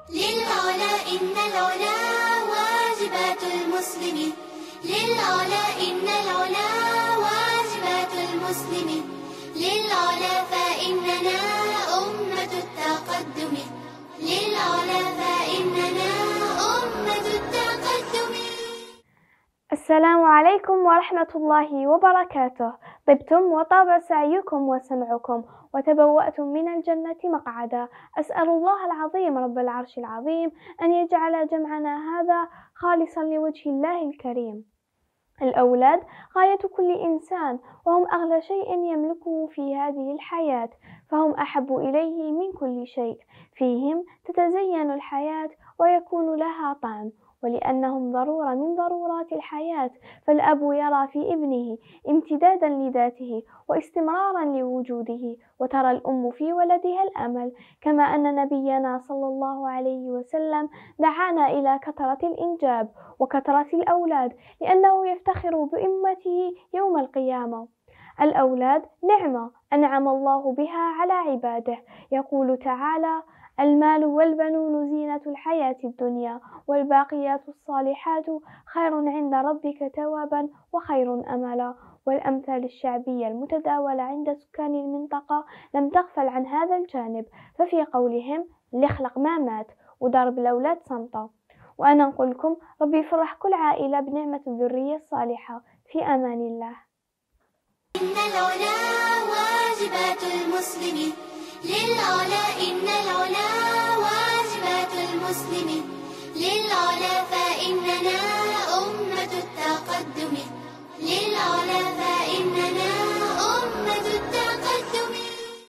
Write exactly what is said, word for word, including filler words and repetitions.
للعلا إن العلا واجبات المسلم، للعلا إن العلا واجبات المسلم، للعلا فإننا أمة التقدم، للعلا فإننا أمة التقدم. السلام عليكم ورحمة الله وبركاته. طبتم وطاب سعيكم وسمعكم وتبوأتم من الجنة مقعدا. أسأل الله العظيم رب العرش العظيم أن يجعل جمعنا هذا خالصا لوجه الله الكريم. الأولاد غاية كل إنسان، وهم أغلى شيء يملكه في هذه الحياة، فهم أحب إليه من كل شيء. فيهم تتزين الحياة ويكون لها طعم، ولأنهم ضرورة من ضرورات الحياة، فالأب يرى في ابنه امتدادا لذاته واستمرارا لوجوده، وترى الأم في ولدها الأمل. كما أن نبينا صلى الله عليه وسلم دعانا إلى كثرة الإنجاب وكثرة الأولاد، لأنه يفتخر بأمته يوم القيامة. الأولاد نعمة أنعم الله بها على عباده. يقول تعالى: المال والبنون زينة الحياة الدنيا، والباقيات الصالحات خير عند ربك ثوابا وخير أملا. والأمثال الشعبية المتداولة عند سكان المنطقة لم تغفل عن هذا الجانب، ففي قولهم اللي خلق ما مات، وضرب الأولاد صمتة. وأنا نقول لكم ربي يفرح كل عائلة بنعمة الذرية الصالحة. في أمان الله. إن العلا واجبات المسلم، للعلا إن العلا واجبات المسلم، للعلا فإننا أمة التقدم، للعلا فإننا